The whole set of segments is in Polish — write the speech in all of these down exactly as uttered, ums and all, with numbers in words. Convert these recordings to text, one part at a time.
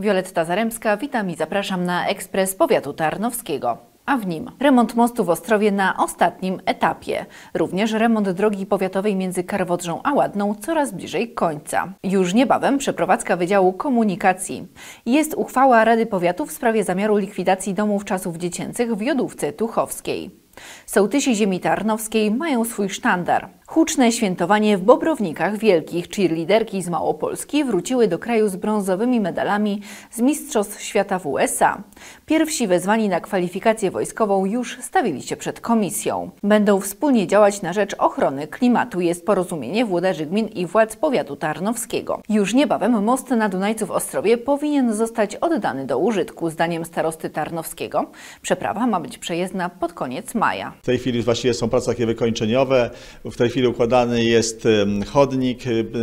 Wioletta Zaremska, witam i zapraszam na Ekspres Powiatu Tarnowskiego. A w nim remont mostu w Ostrowie na ostatnim etapie. Również remont drogi powiatowej między Karwodrzą a Ładną coraz bliżej końca. Już niebawem przeprowadzka Wydziału Komunikacji. Jest uchwała Rady Powiatu w sprawie zamiaru likwidacji domów czasów dziecięcych w Jodówce Tuchowskiej. Sołtysi ziemi tarnowskiej mają swój sztandar. Huczne świętowanie w Bobrownikach Wielkich. Cheerleaderki z Małopolski wróciły do kraju z brązowymi medalami z Mistrzostw Świata w U S A. Pierwsi wezwani na kwalifikację wojskową już stawili się przed komisją. Będą wspólnie działać na rzecz ochrony klimatu. Jest porozumienie włodarzy gmin i władz powiatu tarnowskiego. Już niebawem most na Dunajcu w Ostrowie powinien zostać oddany do użytku. Zdaniem starosty tarnowskiego przeprawa ma być przejezdna pod koniec maja. W tej chwili właściwie są prace takie wykończeniowe. W tej chwili układany jest chodnik,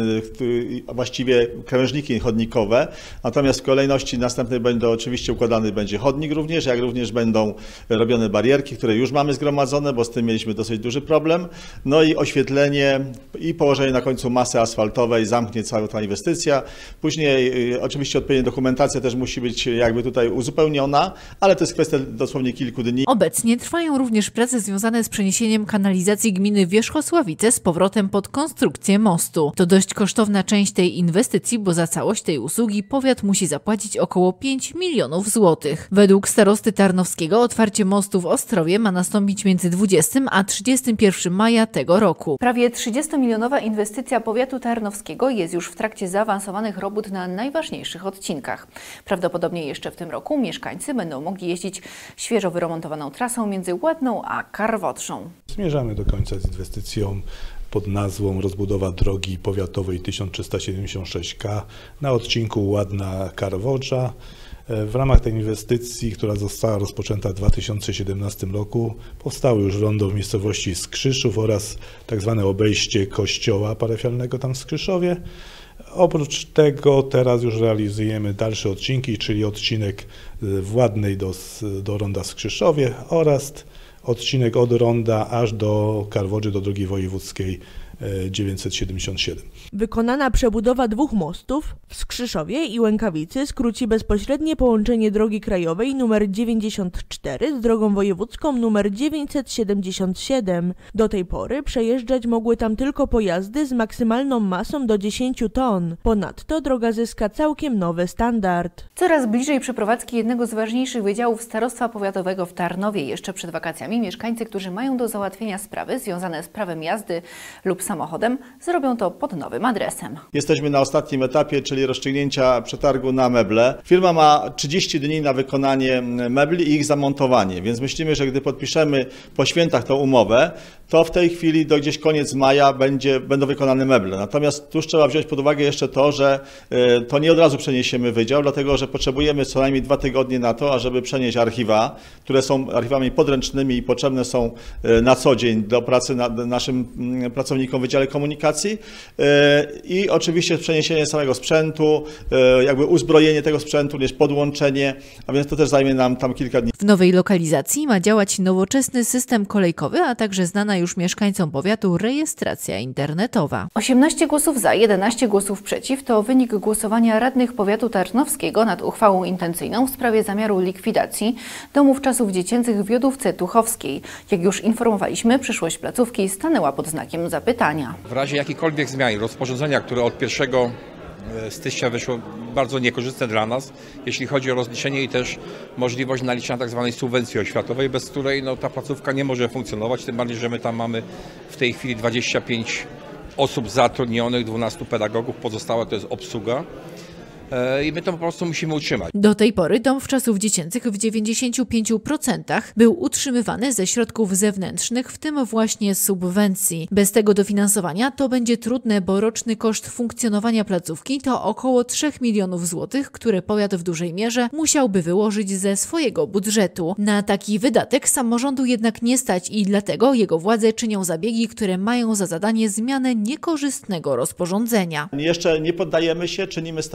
właściwie krawężniki chodnikowe, natomiast w kolejności następnej będą oczywiście układany będzie chodnik również, jak również będą robione barierki, które już mamy zgromadzone, bo z tym mieliśmy dosyć duży problem. No i oświetlenie i położenie na końcu masy asfaltowej zamknie cała ta inwestycja. Później oczywiście odpowiednia dokumentacja też musi być jakby tutaj uzupełniona, ale to jest kwestia dosłownie kilku dni. Obecnie trwają również prace związane z przeniesieniem kanalizacji gminy Wierzchosławice z powrotem pod konstrukcję mostu. To dość kosztowna część tej inwestycji, bo za całość tej usługi powiat musi zapłacić około pięć milionów złotych. Według starosty tarnowskiego otwarcie mostu w Ostrowie ma nastąpić między dwudziestym a trzydziestym pierwszym maja tego roku. Prawie trzydziestomilionowa inwestycja powiatu tarnowskiego jest już w trakcie zaawansowanych robót na najważniejszych odcinkach. Prawdopodobnie jeszcze w tym roku mieszkańcy będą mogli jeździć świeżo wyremontowaną trasą między Ładną a Karwodrzą. Zmierzamy do końca z inwestycją pod nazwą rozbudowa drogi powiatowej tysiąc trzysta siedemdziesiąt sześć K na odcinku Ładna-Karwodrza. W ramach tej inwestycji, która została rozpoczęta w dwa tysiące siedemnastym roku, powstało już rondo w miejscowości Skrzyszów oraz tak zwane obejście kościoła parafialnego tam w Skrzyszowie. Oprócz tego teraz już realizujemy dalsze odcinki, czyli odcinek w Ładnej do, do ronda w Skrzyszowie oraz odcinek od ronda aż do Karwodrzy, do drogi wojewódzkiej dziewięćset siedemdziesiąt siedem. Wykonana przebudowa dwóch mostów w Skrzyszowie i Łękawicy skróci bezpośrednie połączenie drogi krajowej nr dziewięćdziesiąt cztery z drogą wojewódzką nr dziewięćset siedemdziesiąt siedem. Do tej pory przejeżdżać mogły tam tylko pojazdy z maksymalną masą do dziesięć ton. Ponadto droga zyska całkiem nowy standard. Coraz bliżej przeprowadzki jednego z ważniejszych wydziałów Starostwa Powiatowego w Tarnowie. Jeszcze przed wakacjami mieszkańcy, którzy mają do załatwienia sprawy związane z prawem jazdy lub samochodem, zrobią to pod nowym adresem. Jesteśmy na ostatnim etapie, czyli rozstrzygnięcia przetargu na meble. Firma ma trzydzieści dni na wykonanie mebli i ich zamontowanie, więc myślimy, że gdy podpiszemy po świętach tą umowę, to w tej chwili do gdzieś koniec maja będzie, będą wykonane meble. Natomiast tu trzeba wziąć pod uwagę jeszcze to, że to nie od razu przeniesiemy wydział, dlatego że potrzebujemy co najmniej dwa tygodnie na to, ażeby przenieść archiwa, które są archiwami podręcznymi i potrzebne są na co dzień do pracy nad naszym pracownikom w Wydziale Komunikacji i oczywiście przeniesienie samego sprzętu, jakby uzbrojenie tego sprzętu, jest podłączenie, a więc to też zajmie nam tam kilka dni. W nowej lokalizacji ma działać nowoczesny system kolejkowy, a także znana już mieszkańcom powiatu rejestracja internetowa. osiemnaście głosów za, jedenaście głosów przeciw to wynik głosowania radnych powiatu tarnowskiego nad uchwałą intencyjną w sprawie zamiaru likwidacji domów czasów dziecięcych w Jodówce Tuchowskiej. Jak już informowaliśmy, przyszłość placówki stanęła pod znakiem zapytania. W razie jakichkolwiek zmian rozporządzenia, które od pierwszego stycznia wyszło bardzo niekorzystne dla nas, jeśli chodzi o rozliczenie i też możliwość naliczenia tak zwanej subwencji oświatowej, bez której no, ta placówka nie może funkcjonować, tym bardziej, że my tam mamy w tej chwili dwadzieścia pięć osób zatrudnionych, dwunastu pedagogów, pozostałe to jest obsługa. I my to po prostu musimy utrzymać. Do tej pory dom wczasów dziecięcych w dziewięćdziesięciu pięciu procentach był utrzymywany ze środków zewnętrznych, w tym właśnie subwencji. Bez tego dofinansowania to będzie trudne, bo roczny koszt funkcjonowania placówki to około trzech milionów złotych, które powiat w dużej mierze musiałby wyłożyć ze swojego budżetu. Na taki wydatek samorządu jednak nie stać i dlatego jego władze czynią zabiegi, które mają za zadanie zmianę niekorzystnego rozporządzenia. Jeszcze nie poddajemy się, czynimy starania,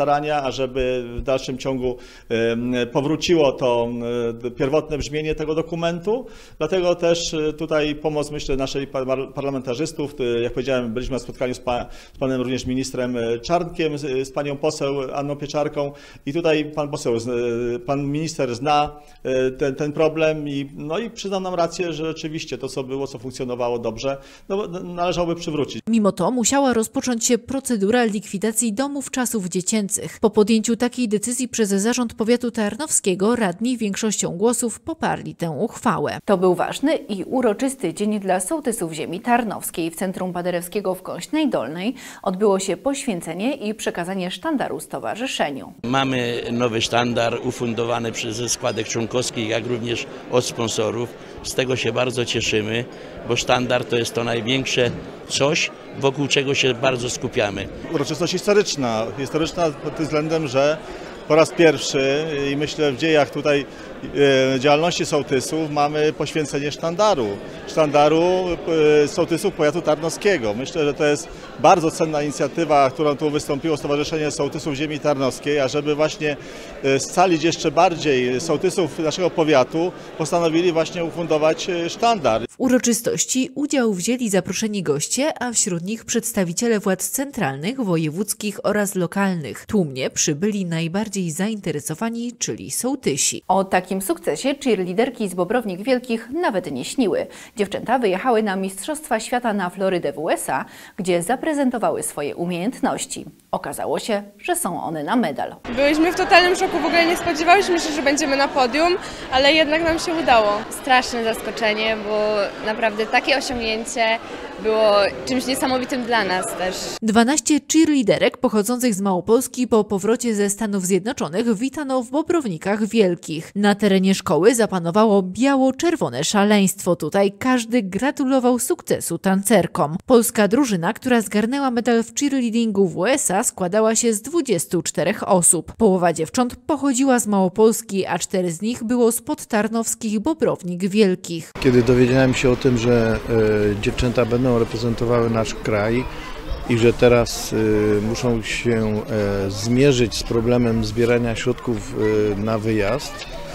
ażeby w dalszym ciągu powróciło to pierwotne brzmienie tego dokumentu. Dlatego też tutaj pomoc, myślę, naszych parlamentarzystów. Jak powiedziałem, byliśmy na spotkaniu z, pa, z panem również ministrem Czarnkiem, z, z panią poseł Anną Pieczarką i tutaj pan poseł, pan minister zna ten, ten problem i, no i przyznał nam rację, że rzeczywiście to, co było, co funkcjonowało dobrze, no, należałoby przywrócić. Mimo to musiała rozpocząć się procedura likwidacji domów czasów dziecięcych. Po podjęciu takiej decyzji przez Zarząd Powiatu Tarnowskiego radni większością głosów poparli tę uchwałę. To był ważny i uroczysty dzień dla sołtysów ziemi tarnowskiej. W Centrum Paderewskiego w Kąśnej Dolnej odbyło się poświęcenie i przekazanie sztandaru stowarzyszeniu. Mamy nowy sztandar ufundowany przez składek członkowskich, jak również od sponsorów. Z tego się bardzo cieszymy, bo sztandar to jest to największe coś, wokół czego się bardzo skupiamy. Uroczystość historyczna, historyczna pod tym względem, że po raz pierwszy i myślę w dziejach tutaj e, działalności sołtysów mamy poświęcenie sztandaru. Sztandaru e, sołtysów powiatu tarnowskiego. Myślę, że to jest bardzo cenna inicjatywa, którą tu wystąpiło Stowarzyszenie Sołtysów Ziemi Tarnowskiej, ażeby właśnie e, scalić jeszcze bardziej sołtysów naszego powiatu, postanowili właśnie ufundować sztandar. W uroczystości udział wzięli zaproszeni goście, a wśród nich przedstawiciele władz centralnych, wojewódzkich oraz lokalnych. Tłumnie przybyli najbardziej zainteresowani, czyli sołtysi. O takim sukcesie cheerleaderki z Bobrownik Wielkich nawet nie śniły. Dziewczęta wyjechały na Mistrzostwa Świata na Florydę w U S A, gdzie zaprezentowały swoje umiejętności. Okazało się, że są one na medal. Byliśmy w totalnym szoku, w ogóle nie spodziewałyśmy się, że będziemy na podium, ale jednak nam się udało. Straszne zaskoczenie, bo naprawdę takie osiągnięcie było czymś niesamowitym dla nas też. dwanaście cheerleaderek pochodzących z Małopolski po powrocie ze Stanów Zjednoczonych witano w Bobrownikach Wielkich. Na terenie szkoły zapanowało biało-czerwone szaleństwo. Tutaj każdy gratulował sukcesu tancerkom. Polska drużyna, która zgarnęła medal w cheerleadingu w U S A, składała się z dwudziestu czterech osób. Połowa dziewcząt pochodziła z Małopolski, a cztery z nich było z podtarnowskich Bobrownik Wielkich. Kiedy dowiedziałem się o tym, że e, dziewczęta będą reprezentowały nasz kraj i że teraz e, muszą się e, zmierzyć z problemem zbierania środków e, na wyjazd,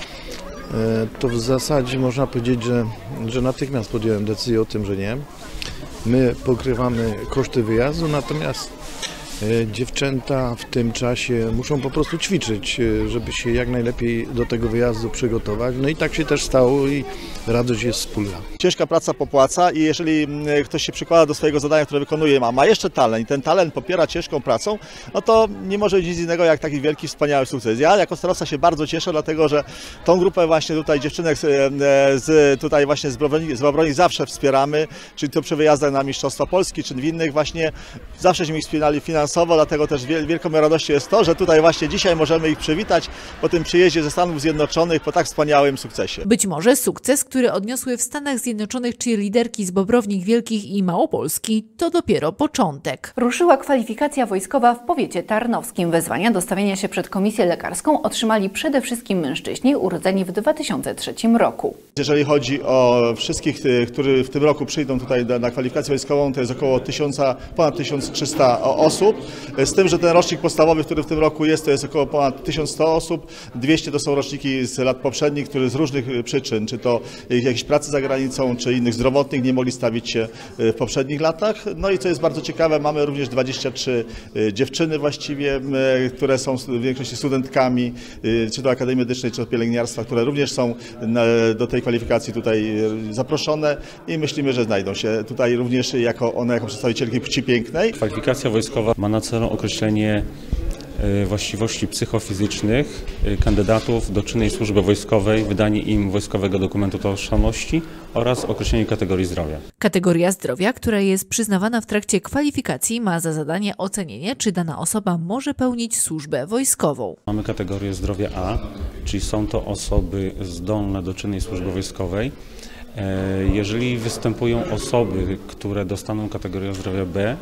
e, to w zasadzie można powiedzieć, że, że natychmiast podjąłem decyzję o tym, że nie. My pokrywamy koszty wyjazdu, natomiast dziewczęta w tym czasie muszą po prostu ćwiczyć, żeby się jak najlepiej do tego wyjazdu przygotować. No i tak się też stało i radość jest wspólna. Ciężka praca popłaca i jeżeli ktoś się przykłada do swojego zadania, które wykonuje, a ma jeszcze talent i ten talent popiera ciężką pracą, no to nie może być nic innego jak taki wielki, wspaniały sukces. Ja jako starostka się bardzo cieszę, dlatego że tą grupę właśnie tutaj dziewczynek z, z tutaj właśnie z Bobrownik, z Bobrownik zawsze wspieramy, czyli to przy wyjazdach na Mistrzostwa Polski, czy w innych właśnie, zawsześmy ich wspierali finansowo. Dlatego też wielką radością jest to, że tutaj właśnie dzisiaj możemy ich przywitać po tym przyjeździe ze Stanów Zjednoczonych po tak wspaniałym sukcesie. Być może sukces, który odniosły w Stanach Zjednoczonych cheerleaderki z Bobrownik Wielkich i Małopolski, to dopiero początek. Ruszyła kwalifikacja wojskowa w powiecie tarnowskim. Wezwania do stawienia się przed komisję lekarską otrzymali przede wszystkim mężczyźni urodzeni w dwa tysiące trzecim roku. Jeżeli chodzi o wszystkich, którzy w tym roku przyjdą tutaj na kwalifikację wojskową, to jest około tysiąca, ponad tysiąc trzysta osób. Z tym, że ten rocznik podstawowy, który w tym roku jest, to jest około ponad tysiąc sto osób. dwieście to są roczniki z lat poprzednich, które z różnych przyczyn, czy to jakieś pracy za granicą, czy innych zdrowotnych, nie mogli stawić się w poprzednich latach. No i co jest bardzo ciekawe, mamy również dwadzieścia trzy dziewczyny właściwie, które są w większości studentkami, czy to Akademii Medycznej, czy to pielęgniarstwa, które również są do tej kwalifikacji tutaj zaproszone i myślimy, że znajdą się tutaj również jako one, jako przedstawicielki płci pięknej. Kwalifikacja wojskowa ma na celu określenie właściwości psychofizycznych kandydatów do czynnej służby wojskowej, wydanie im wojskowego dokumentu tożsamości oraz określenie kategorii zdrowia. Kategoria zdrowia, która jest przyznawana w trakcie kwalifikacji, ma za zadanie ocenienie, czy dana osoba może pełnić służbę wojskową. Mamy kategorię zdrowia A, czyli są to osoby zdolne do czynnej służby wojskowej. Jeżeli występują osoby, które dostaną kategorię zdrowia B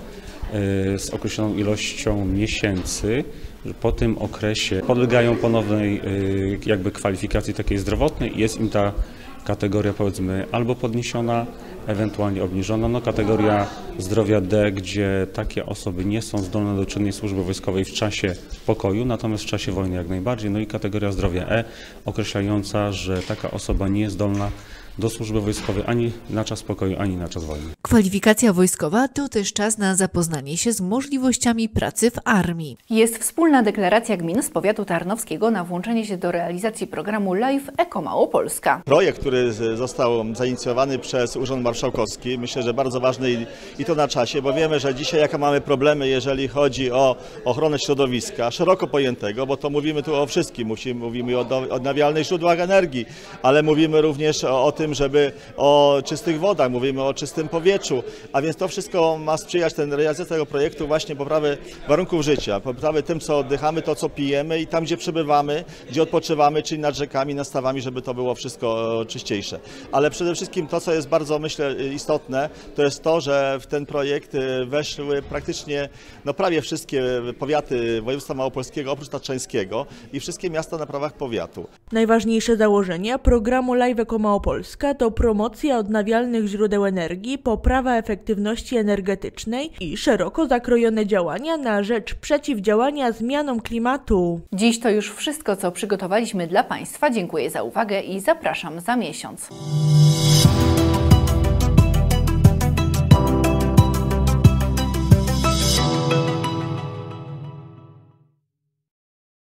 z określoną ilością miesięcy, po tym okresie podlegają ponownej jakby kwalifikacji takiej zdrowotnej i jest im ta kategoria powiedzmy albo podniesiona, ewentualnie obniżona, no kategoria zdrowia D, gdzie takie osoby nie są zdolne do czynnej służby wojskowej w czasie pokoju, natomiast w czasie wojny jak najbardziej, no i kategoria zdrowia E, określająca, że taka osoba nie jest zdolna do służby wojskowej ani na czas pokoju, ani na czas wojny. Kwalifikacja wojskowa to też czas na zapoznanie się z możliwościami pracy w armii. Jest wspólna deklaracja gmin z powiatu tarnowskiego na włączenie się do realizacji programu Live Eko Małopolska. Projekt, który został zainicjowany przez Urząd Marszałkowski, myślę, że bardzo ważny i, i to na czasie, bo wiemy, że dzisiaj jakie mamy problemy, jeżeli chodzi o ochronę środowiska, szeroko pojętego, bo to mówimy tu o wszystkim, musimy, mówimy o odnawialnych źródłach energii, ale mówimy również o, o tym, żeby o czystych wodach, mówimy o czystym powietrzu, a więc to wszystko ma sprzyjać ten realizacji tego projektu właśnie poprawy warunków życia, poprawy tym, co oddychamy, to, co pijemy i tam, gdzie przebywamy, gdzie odpoczywamy, czyli nad rzekami, nad stawami, żeby to było wszystko czyściejsze. Ale przede wszystkim to, co jest bardzo, myślę, istotne, to jest to, że w ten projekt weszły praktycznie no, prawie wszystkie powiaty województwa małopolskiego, oprócz tatrzańskiego i wszystkie miasta na prawach powiatu. Najważniejsze założenia programu Live Eko Małopolska to promocja odnawialnych źródeł energii, poprawa efektywności energetycznej i szeroko zakrojone działania na rzecz przeciwdziałania zmianom klimatu. Dziś to już wszystko, co przygotowaliśmy dla Państwa. Dziękuję za uwagę i zapraszam za miesiąc.